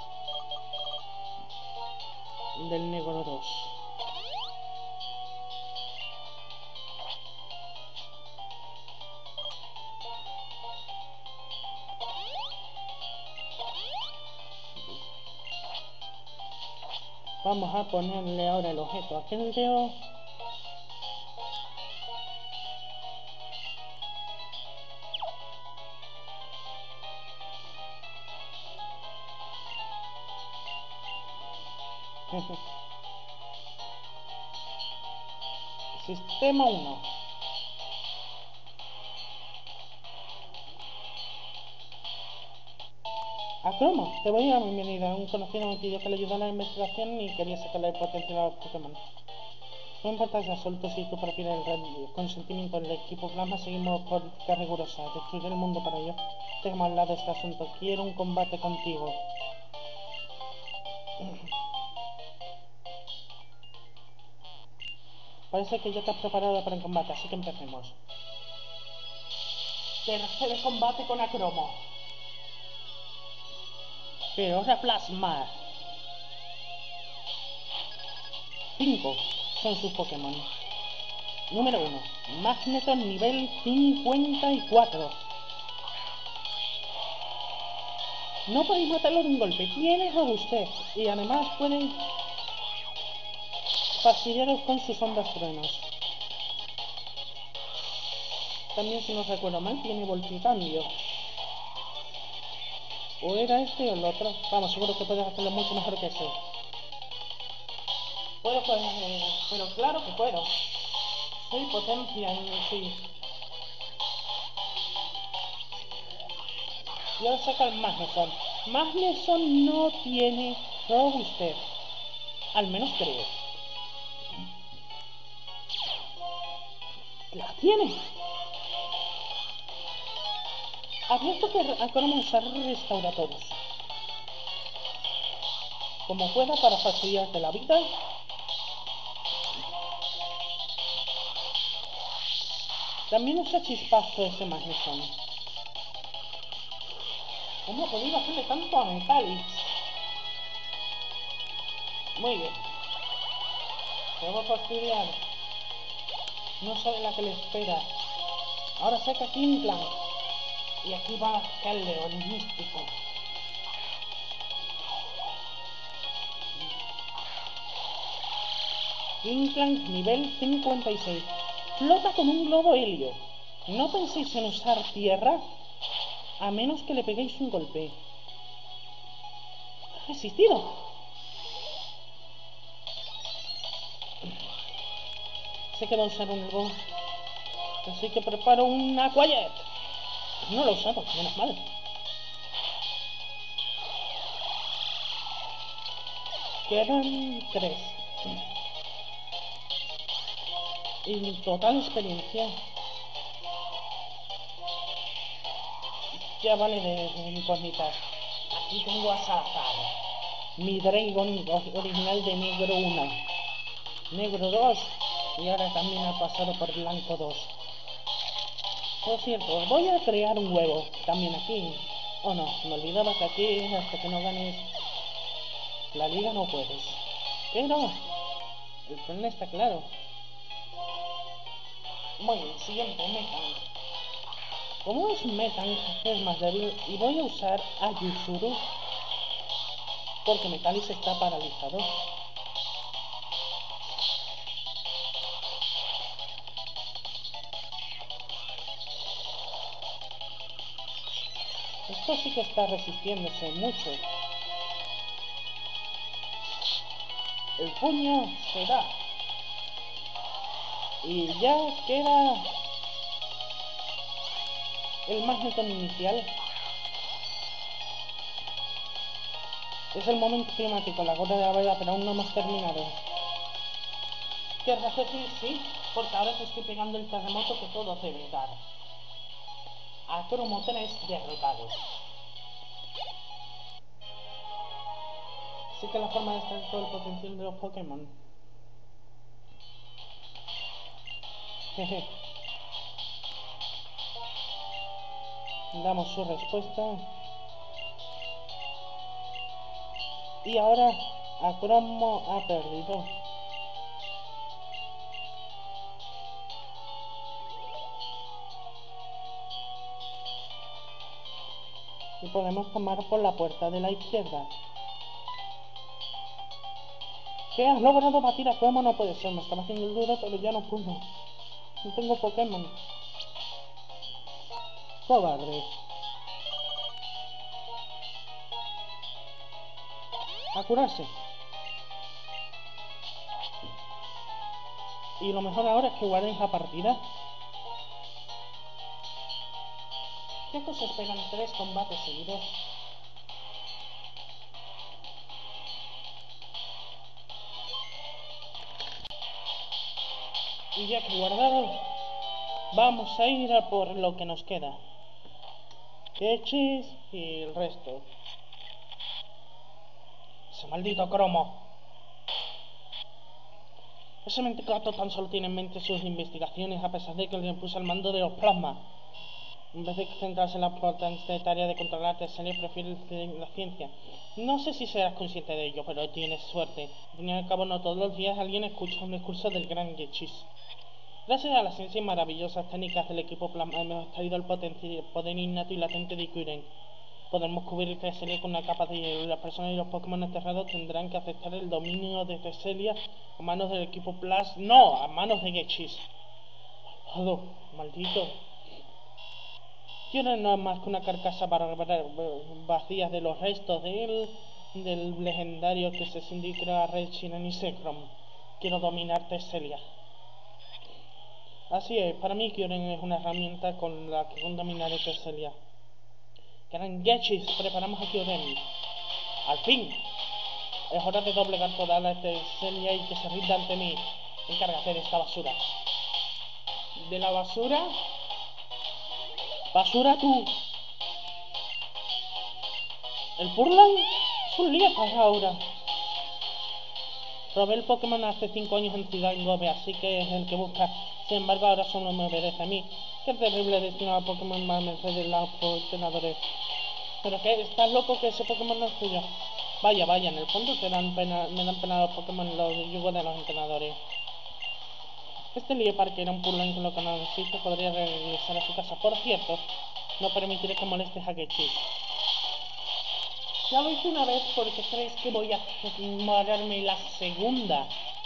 del Negro dos. Vamos a ponerle ahora el objeto a Keldeo. Sistema uno. Acromo, te voy a dar bienvenida. Un conocido me pidió que le ayudara a la investigación y quería sacarle el potencial a los Pokémon. No importa en absoluto si tú prefieres el consentimiento del equipo Plasma, seguimos por política rigurosa. Destruir el mundo para ello. Dejemos al lado este asunto. Quiero un combate contigo. Parece que ya estás preparado para el combate, así que empecemos. Tercer combate con Acromo. Pero ahora Plasma. cinco son sus Pokémon. Número uno. Magneton nivel cincuenta y cuatro. No podéis matarlo de un golpe. Tiene robustez. Y además puede fastidiaros con sus ondas truenos. También, si no recuerdo mal, tiene volticambio. O era este o el otro. Vamos, seguro que puedes hacerlo mucho mejor que ese. Puedo, pues, eh, pero claro que puedo. Soy potencia en sí. Y ahora saca el Magneton. Magneton no tiene robustez. Al menos creo. La tiene. Advierto que Acromo usar restauratorios. Como pueda para fastidiarte la vida. También usa chispazo ese Magneton. ¿Cómo ha podido hacerle tanto a Metalix? Muy bien. Te voy a fastidiar. No sabe la que le espera. Ahora saca Kinclan. Y aquí va Keldeo, el místico. Kinclan nivel cincuenta y seis. Flota con un globo helio. No penséis en usar tierra a menos que le peguéis un golpe. Ha resistido. Sé que va a usar un globo. Así que preparo un Aquajet. No lo he usado, menos mal. Quedan tres. Y total experiencia. Ya vale de, de incógnitas. Aquí tengo a Salazar. Mi Dragon original de negro uno. Negro dos. Y ahora también ha pasado por blanco dos. Por cierto, voy a crear un huevo también aquí. Oh no, me olvidaba que aquí hasta que no ganes la liga no puedes. Pero el plan está claro. Muy bien, siguiente, Metan. Como es Metan, es más débil y voy a usar a Yuzuru porque Metalis está paralizado. Esto sí que está resistiéndose mucho. El puño se da. Y ya queda el Magneton inicial. Es el momento climático, la gota de la valla, pero aún no hemos terminado. ¿Quieres decir? Sí, porque ahora te estoy pegando el terremoto que todo debe dar. Acromo tres derrotado. Así que la forma de estar todo el potencial de los Pokémon. Jeje. Damos su respuesta. Y ahora Acromo ha perdido. Y podemos tomar por la puerta de la izquierda. ¿Qué? ¿Has logrado batir a Pokémon? No puede ser, me estaba haciendo el duro, pero ya no puedo. No tengo Pokémon. Cobarde. A curarse. Y lo mejor ahora es que guarden la partida. ¿Qué cosas pegan tres combates seguidos? Y ya que guardaron, vamos a ir a por lo que nos queda. Quechis y el resto. Ese maldito cromo. Ese mentecato tan solo tiene en mente sus investigaciones a pesar de que le puso al mando de los plasmas. En vez de centrarse en la importante tarea de controlar a Teselia, prefiere la ciencia. No sé si serás consciente de ello, pero tienes suerte. Al fin y al cabo, no todos los días alguien escucha un discurso del gran Gechis. Gracias a la ciencia y maravillosas técnicas del equipo plasma, hemos extraído el poder innato y latente de Kyurem. Podemos cubrir Teselia con una capa de hielo y las personas y los Pokémon enterrados tendrán que aceptar el dominio de Teselia a manos del equipo Plus. ¡No! A manos de Gechis. ¡Malvado! ¡Maldito! Kyurem no es más que una carcasa para vacías de los restos del, del legendario que se sindica Red Shinan y Zekrom. Quiero dominar Teselia. Así es, para mí Kyurem es una herramienta con la que dominaré Teselia. Gran Gechis, preparamos a Kyurem. Al fin, es hora de doblegar toda la Teselia y que se rinda ante mí. Encárgate de esta basura. ¿De la basura? ¡Basura tú! ¿El Purlan? Es un lío para ahora. Robé el Pokémon hace cinco años en Ciudad Gobe, así que es el que busca. Sin embargo, ahora solo me obedece a mí. Qué terrible destino a Pokémon más merced de los entrenadores. ¿Pero qué? ¿Estás loco que ese Pokémon no es tuyo? Vaya, vaya, en el fondo te dan pena, me dan pena los Pokémon los yugos de los entrenadores. Este Liepard, que era un Purlan con lo que no existe, podría regresar a su casa. Por cierto, no permitiré que molestes a Gechis. Ya lo hice una vez, porque crees que voy a morarme la segunda.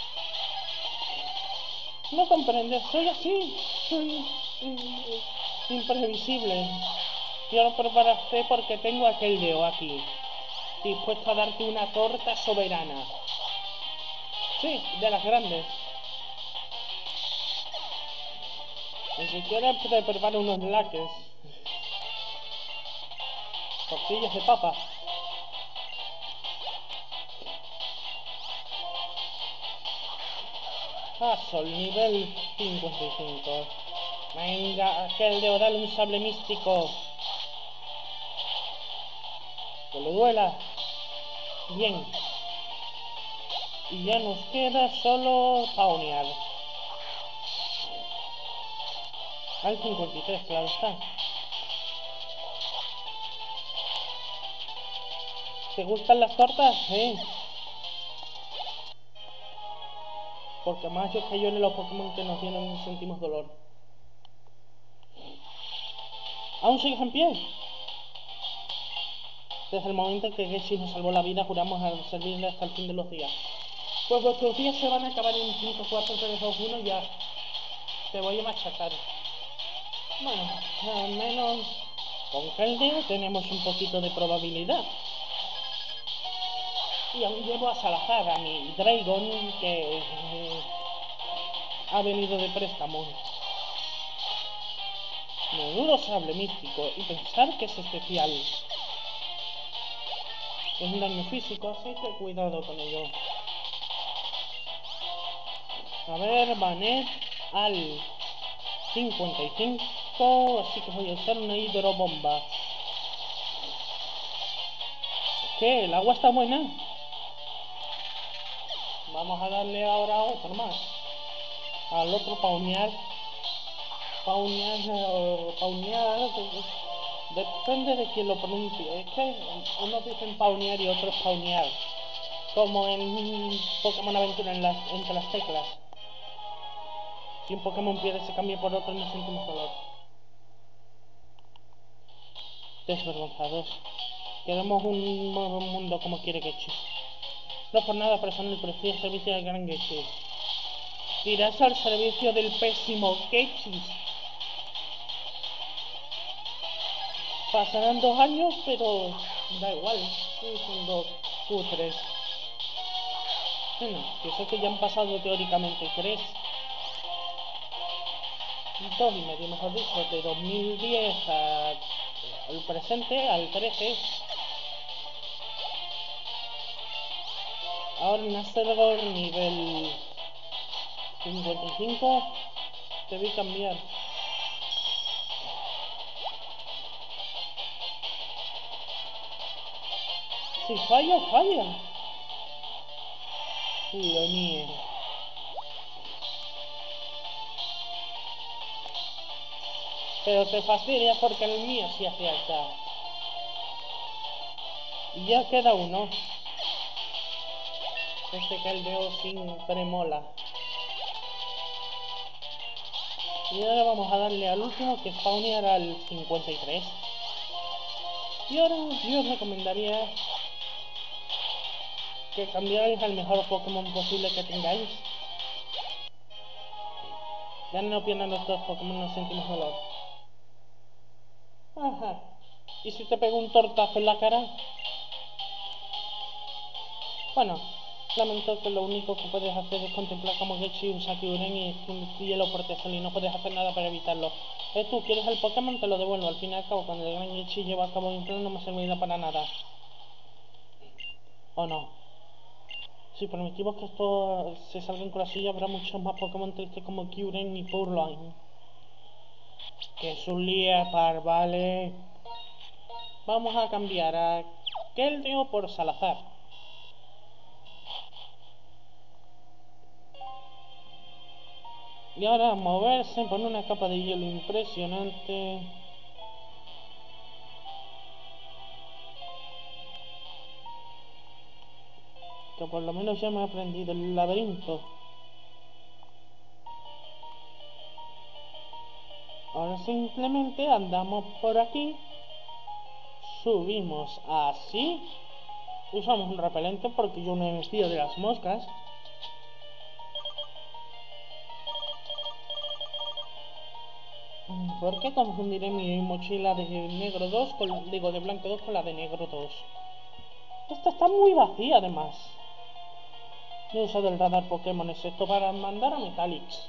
No comprendes, soy así, soy imprevisible. Yo lo preparaste porque tengo aquel Leo aquí, dispuesto a darte una torta soberana. Sí, de las grandes. Ni siquiera te preparo unos laques. Tortillas de papa. Paso, nivel cincuenta y cinco. Venga, aquel de dale un sable místico. Que le duela. Bien. Y ya nos queda solo paunear. Al cincuenta y tres, claro está. ¿Te gustan las tortas? ¿Eh? Porque más yo que yo en los Pokémon que nos dieron sentimos dolor. ¿Aún sigues en pie? Desde el momento en que Gechis nos salvó la vida, juramos a servirle hasta el fin de los días. Pues vuestros días se van a acabar en cinco, cuatro, tres, dos, uno y ya. Te voy a machacar. Bueno, al menos con Caldeo tenemos un poquito de probabilidad. Y aún llevo a Salazar, a mi Dragon, que eh, ha venido de préstamo. Menudo sable místico, y pensar que es especial. Es un daño físico, así que cuidado con ello. A ver, Banet al cincuenta y cinco, así que voy a usar una hidrobomba. ¿Qué? ¿El agua está buena? Vamos a darle ahora otro más. Al otro paunear. Paunear, uh, paunear. Depende de quién lo pronuncie. Es que unos dicen paunear y otros paunear. Como en Pokémon Aventura en las, entre las teclas. Si un Pokémon pierde se cambia por otro y no sentimos dolor. Desvergonzados. Queremos un nuevo mundo como quiere Gechis. No por nada, pero son el prestigio servicio del gran Gechis. Tiras al servicio del pésimo Gechis. Pasarán dos años, pero da igual, sigue siendo cutres. Bueno, pienso que ya han pasado teóricamente tres. Dos y medio, mejor dicho, de dos mil diez a, al presente, al trece. Ahora en Acergor nivel cincuenta y cinco debí cambiar. Si fallo, falla. Ironía. Pero te fastidia porque el mío sí acierta. Y ya queda uno. Este caldeo siempre mola. Y ahora vamos a darle al último, que spawnear al cincuenta y tres. Y ahora yo os recomendaría que cambiarais al mejor Pokémon posible que tengáis. Ya no pierdan nuestros Pokémon, no sentimos dolor. Ajá. ¿Y si te pego un tortazo en la cara? Bueno, lamento que lo único que puedes hacer es contemplar como Gechi usa Kyurem y es un hielo portesol y no puedes hacer nada para evitarlo. Eh, tú quieres el Pokémon, te lo devuelvo. Al fin y al cabo, cuando el gran Gechi lleva a cabo un plan, no me ha servido para nada. ¿O no? Si permitimos que esto se salga en corazón, habrá muchos más Pokémon tristes como Kyurem y Purloin. Que es un Liepard, ¿vale? Vamos a cambiar a Keldeo por Salazar. Y ahora moverse, poner una capa de hielo impresionante. Que por lo menos ya me he aprendido el laberinto. Ahora simplemente andamos por aquí. Subimos así. Usamos un repelente porque yo no me fío de las moscas. ¿Por qué confundiré mi mochila de negro dos con, digo, de blanco dos con la de negro dos? Esta está muy vacía además. No he usado el radar Pokémon excepto para mandar a Metalix.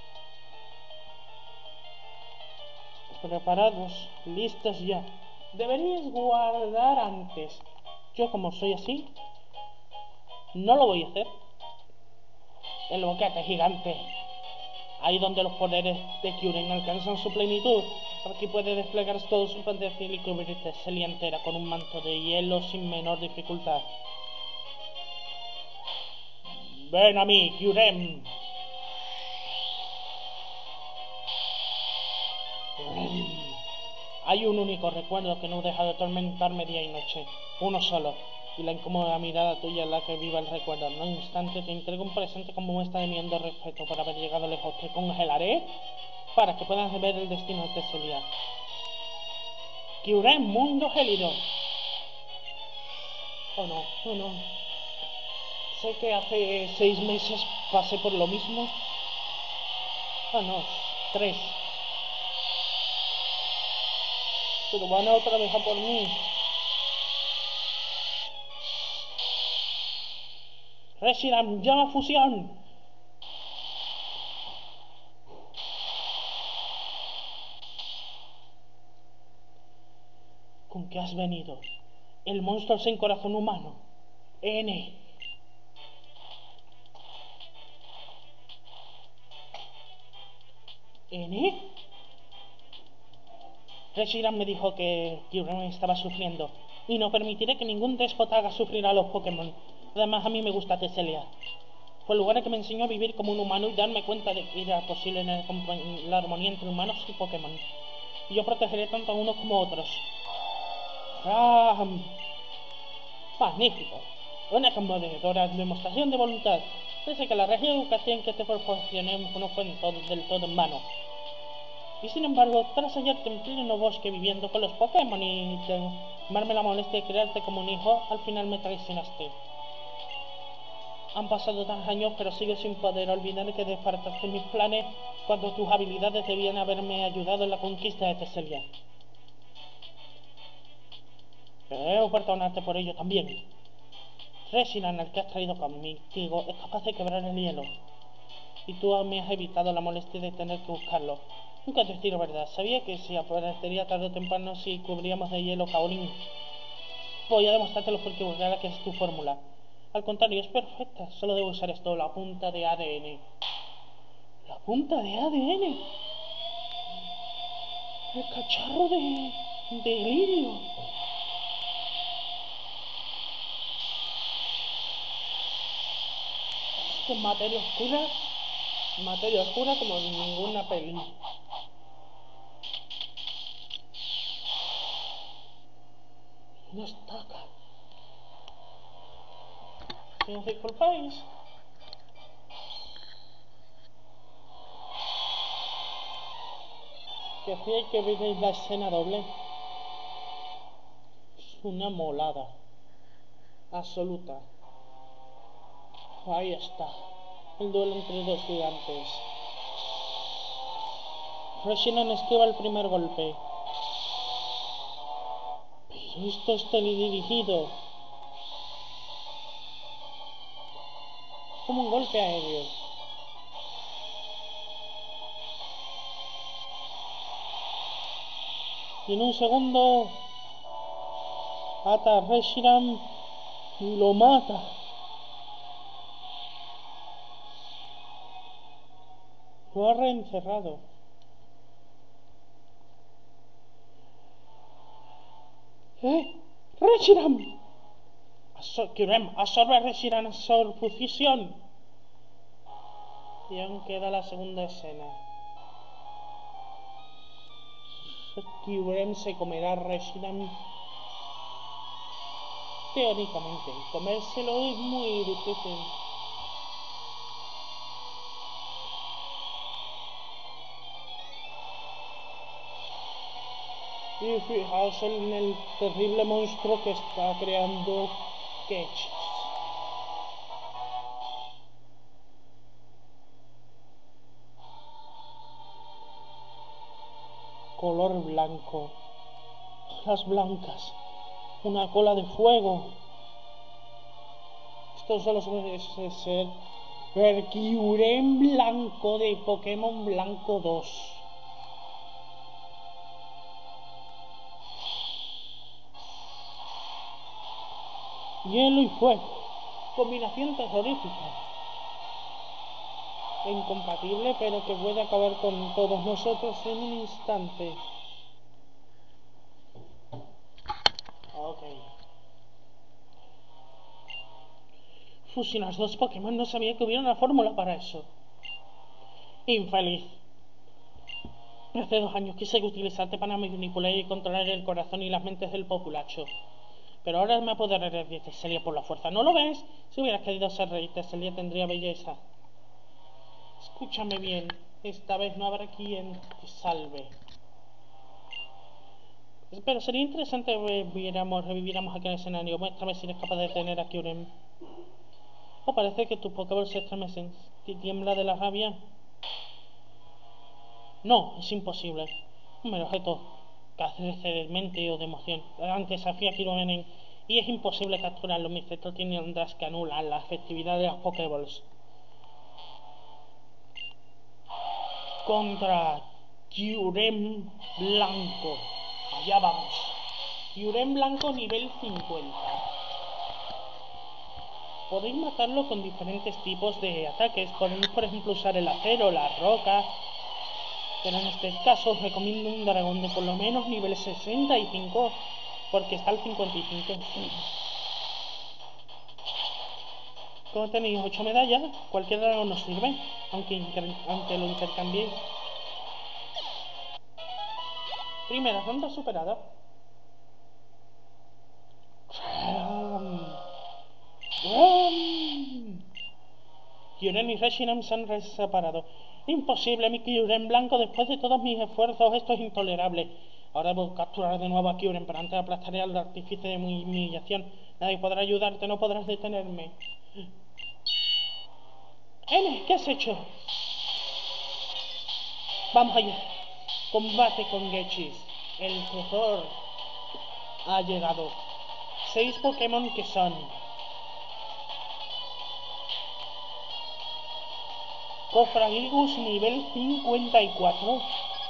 Preparados, listos ya. Deberíais guardar antes. Yo como soy así, no lo voy a hacer. El boquete gigante. Ahí donde los poderes de Kyurem alcanzan su plenitud. Aquí puede desplegar todo su potencial y cubrirte Celia entera con un manto de hielo sin menor dificultad. Ven a mí, Kyurem. Hay un único recuerdo que no deja de atormentarme día y noche. Uno solo. Y la incómoda mirada tuya es la que viva el recuerdo. En un instante te entrego un presente como muestra de mi hondo respeto por haber llegado lejos. Te congelaré para que puedas ver el destino de Celia. Kyurem, mundo gélido. Oh no, oh no. Sé que hace seis meses pasé por lo mismo. Oh no, tres. Pero van a otra vez a por mí. Reshiram, llama fusión. ¿Con qué has venido? El monstruo sin corazón humano. N. ¿N? Reshiram me dijo que Kyurem estaba sufriendo y no permitiré que ningún déspota haga sufrir a los Pokémon. Además, a mí me gusta Teselia. Fue el lugar que me enseñó a vivir como un humano y darme cuenta de que era posible en la armonía entre humanos y Pokémon. Y yo protegeré tanto a unos como a otros. ¡Ah! ¡Magnífico! Una conmovedora demostración de voluntad. Pese que la regia educación que te proporcioné no fue en todo, del todo en vano. Y sin embargo, tras hallarte en pleno bosque viviendo con los Pokémon y tomarme la molestia de crearte como un hijo, al final me traicionaste. Han pasado tantos años, pero sigo sin poder olvidar que desbarataste mis planes cuando tus habilidades debían haberme ayudado en la conquista de Teselia. Pero debo perdonarte por ello también. Reshiram, el que has traído conmigo, es capaz de quebrar el hielo. Y tú me has evitado la molestia de tener que buscarlo. Nunca te decir la verdad. Sabía que se aparecería tarde o temprano si cubríamos de hielo Kaolin. Voy a demostrártelo porque buscará que es tu fórmula. Al contrario, es perfecta. Solo debo usar esto, la punta de A D N. ¿La punta de A D N? El cacharro de... de Lirio. Esto es materia oscura. Materia oscura como en ninguna peli. Una estaca. Si os disculpáis. Que hacía que veáis la escena doble. Es una molada. Absoluta. Ahí está. El duelo entre dos gigantes. Reshiram esquiva el primer golpe. Pero esto está dirigido como un golpe aéreo. Y en un segundo ata a Reshiram y lo mata. Lo ha reencerrado. ¿Eh? ¡Reshiram! Kyurem, absorbe a Reshiram, absorfusión. Y aún queda la segunda escena. Kyurem se comerá a Reshiram. Teóricamente, comérselo es muy difícil. Y fijaos en el terrible monstruo que está creando Ketch. Color blanco. Las blancas. Una cola de fuego. Esto solo puede ser el Kyurem blanco de Pokémon Blanco dos. Hielo y fuego. Combinación terrorífica. E incompatible, pero que puede acabar con todos nosotros en un instante. Ok. Fusionar dos Pokémon, no sabía que hubiera una fórmula para eso. Infeliz. Hace dos años quise utilizarte para manipular y controlar el corazón y las mentes del populacho. Pero ahora me apoderaré de Teselia por la fuerza. ¿No lo ves? Si hubieras querido ser rey, Teselia tendría belleza. Escúchame bien. Esta vez no habrá quien te salve. Pero sería interesante que viéramos, reviviéramos aquel escenario. Muéstrame si eres capaz de detener a Kyurem. ¿O parece que tus Pokéballs se estremecen? ¿Te tiembla de la rabia? No, es imposible. Un mero objeto carece de mente o de emoción. Antes desafía a Kyurem y es imposible capturarlo. Mis efectos tienen ondas que anulan la efectividad de las Pokéballs. Contra Kyurem blanco. Allá vamos. Kyurem blanco nivel cincuenta. Podéis matarlo con diferentes tipos de ataques. Podéis, por ejemplo, usar el acero, la roca. Pero en este caso os recomiendo un dragón de por lo menos nivel sesenta y cinco. Porque está al cincuenta y cinco. Como tenéis ocho medallas, cualquier dragón nos sirve. Aunque, aunque lo intercambiéis. Primera ronda superada. Kyurem y Reshiram se han separado. Imposible, mi Kyurem blanco, después de todos mis esfuerzos, esto es intolerable. Ahora debo capturar de nuevo a Kyurem, pero antes aplastaré al artífice de mi humillación. Nadie podrá ayudarte, no podrás detenerme. N, ¿qué has hecho? Vamos allá. Combate con Gechis. El terror ha llegado. Seis Pokémon que son Cofragilgus nivel cincuenta y cuatro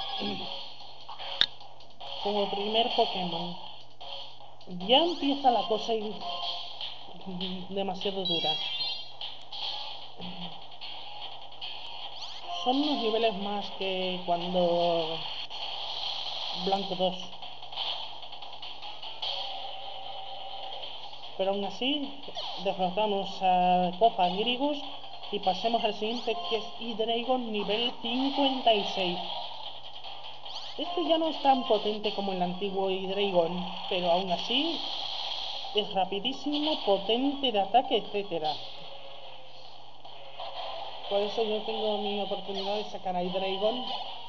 como primer Pokémon. Ya empieza la cosa a ir demasiado dura. Son unos niveles más que cuando Blanco dos. Pero aún así derrotamos a Cofragilgus y pasemos al siguiente, que es Hydreigon nivel cincuenta y seis. Este ya no es tan potente como el antiguo Hydreigon, pero aún así es rapidísimo, potente de ataque, etcétera. Por eso yo tengo mi oportunidad de sacar a Hydreigon.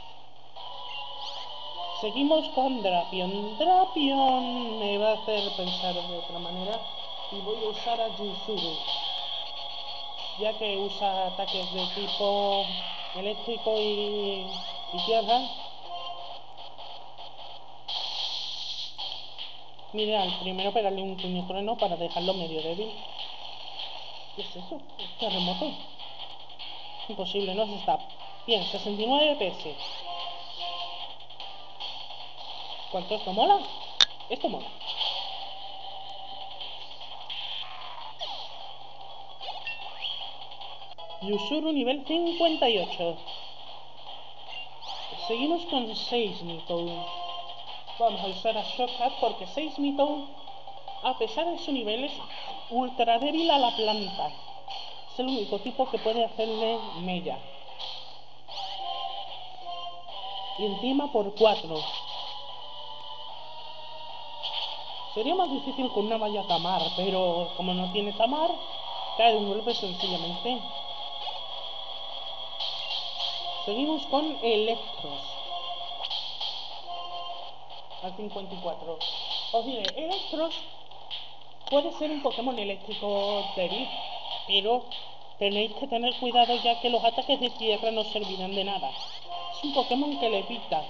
Seguimos con Drapion. Drapion me va a hacer pensar de otra manera y voy a usar a Yusuru, ya que usa ataques de tipo eléctrico y, y tierra. Mira, al primero pegarle un puño trueno para dejarlo medio débil. ¿Qué es eso? ¿Terremoto? Imposible, no se está. Bien, sesenta y nueve P S. ¿Cuánto esto mola? Esto mola. Yusuru nivel cincuenta y ocho. Seguimos con Seismitoad. Vamos a usar a Shockhead porque Seismitoad, a pesar de su nivel, es ultra débil a la planta. Es el único tipo que puede hacerle mella. Y encima por cuatro. Sería más difícil con una malla Tamar, pero como no tiene Tamar, cae de un golpe sencillamente. Seguimos con Electros. Al cincuenta y cuatro. Os diré, Electros puede ser un Pokémon eléctrico débil, pero tenéis que tener cuidado, ya que los ataques de tierra no servirán de nada. Es un Pokémon que levita.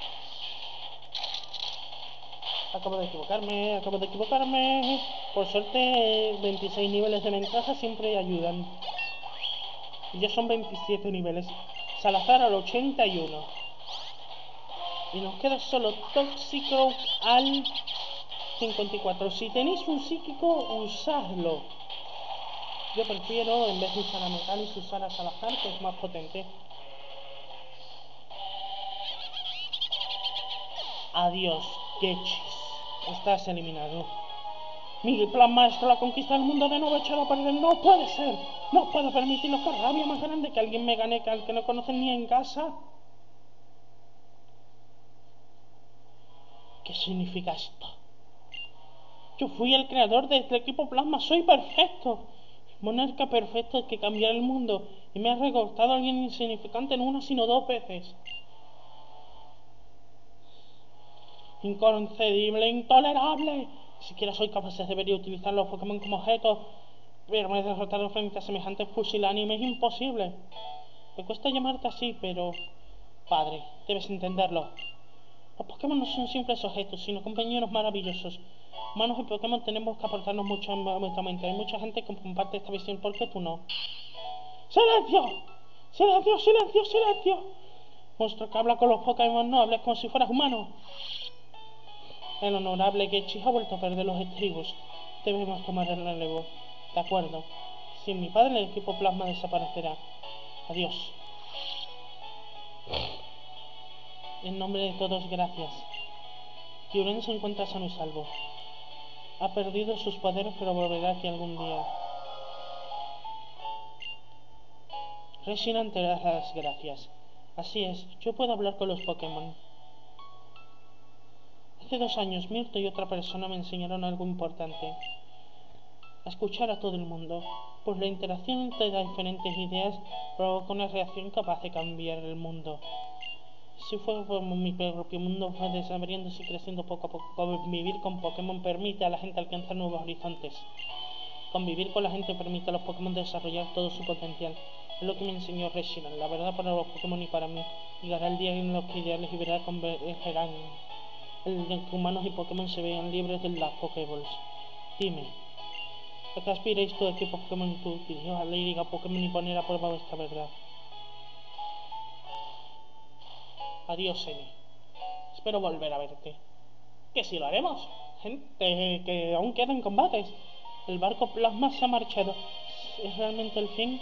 Acabo de equivocarme, acabo de equivocarme. Por suerte, veintiséis niveles de ventaja siempre ayudan. Y ya son veintisiete niveles. Salazar al ochenta y uno. Y nos queda solo Toxicroak al cincuenta y cuatro. Si tenéis un psíquico, usadlo. Yo prefiero, en vez de usar a Metalis, usar a Salazar, que es más potente. Adiós, Gechis. Estás eliminado. Mi plan maestro, la conquista del mundo, de nuevo echado a perder. No puede ser. No puedo permitirlo. Qué rabia más grande que alguien me gane, que al que no conocen ni en casa. ¿Qué significa esto? Yo fui el creador de este equipo Plasma. Soy perfecto. Monarca perfecto que cambiará el mundo. Y me ha recortado a alguien insignificante, no una sino dos veces. Inconcebible, intolerable. Ni siquiera soy capaz, debería utilizar los Pokémon como objetos. Pero me he derrotado frente a semejantes pusilánimes. Es imposible. Me cuesta llamarte así, pero... Padre, debes entenderlo. Los Pokémon no son simples objetos, sino compañeros maravillosos. Humanos y Pokémon tenemos que aportarnos mucho mutuamente. Hay mucha gente que comparte esta visión, ¿por qué tú no? ¡Silencio! ¡Silencio, silencio, silencio! Monstruo que habla con los Pokémon, no hables como si fueras humano. El honorable Gechis ha vuelto a perder los estribos. Debemos tomar el relevo. De acuerdo. Sin mi padre, el equipo Plasma desaparecerá. Adiós. En nombre de todos, gracias. Kyurem se encuentra sano y salvo. Ha perdido sus poderes, pero volverá aquí algún día. Reshiram te da las gracias. Así es, yo puedo hablar con los Pokémon. Hace dos años, Mirto y otra persona me enseñaron algo importante. A escuchar a todo el mundo, pues la interacción entre las diferentes ideas provoca una reacción capaz de cambiar el mundo. Si fue como mi propio mundo fue desabriéndose y creciendo poco a poco. Convivir con Pokémon permite a la gente alcanzar nuevos horizontes. Convivir con la gente permite a los Pokémon desarrollar todo su potencial. Es lo que me enseñó Reshiram. La verdad para los Pokémon y para mí. Llegará el día en los que ya les liberarán convergerán. El de que humanos y Pokémon se vean libres de las Pokéballs. Dime, ¿a qué aspiráis tu equipo Pokémon y tú? Dirigios a la Liga Pokémon y poner a prueba vuestra verdad. Adiós, Emi. Espero volver a verte. Que si lo haremos. Gente, que aún quedan combates. El barco Plasma se ha marchado. ¿Es realmente el fin?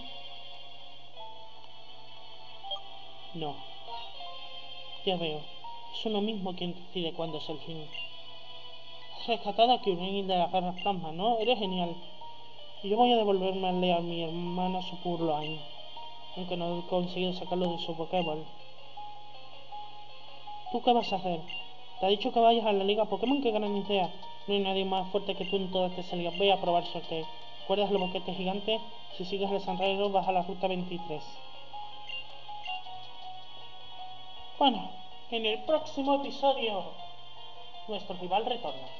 No. Ya veo. Es uno mismo quien decide cuándo es el fin. Has rescatado a Kyurem de la Guerra Plasma, ¿no? Eres genial. Y yo voy a devolverme a Lea a mi hermana Supurloin, aunque no he conseguido sacarlo de su Pokéball. ¿Tú qué vas a hacer? Te ha dicho que vayas a la Liga Pokémon, qué gran idea. No hay nadie más fuerte que tú en toda esta liga. Voy a probar suerte. ¿Recuerdas el boquete gigante? Si sigues el Sanrero vas a la ruta veintitrés. Bueno, en el próximo episodio, nuestro rival retorna.